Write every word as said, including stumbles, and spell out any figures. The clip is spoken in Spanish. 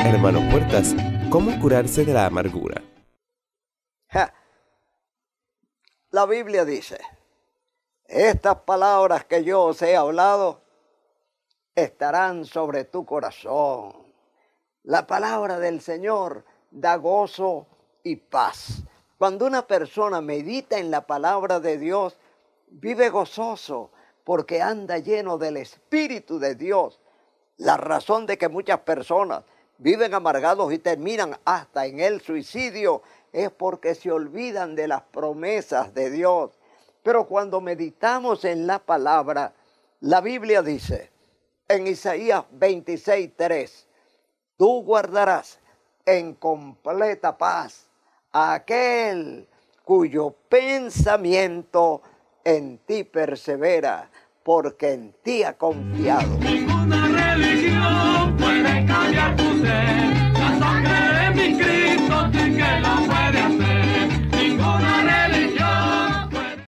Hermano Puertas, ¿cómo curarse de la amargura? Ja. La Biblia dice, estas palabras que yo os he hablado estarán sobre tu corazón. La palabra del Señor da gozo y paz. Cuando una persona medita en la palabra de Dios, vive gozoso porque anda lleno del Espíritu de Dios. La razón de que muchas personas viven amargados y terminan hasta en el suicidio es porque se olvidan de las promesas de Dios. Pero cuando meditamos en la palabra, la Biblia dice en Isaías veintiséis, tres, tú guardarás en completa paz a aquel cuyo pensamiento en ti persevera, porque en ti ha confiado.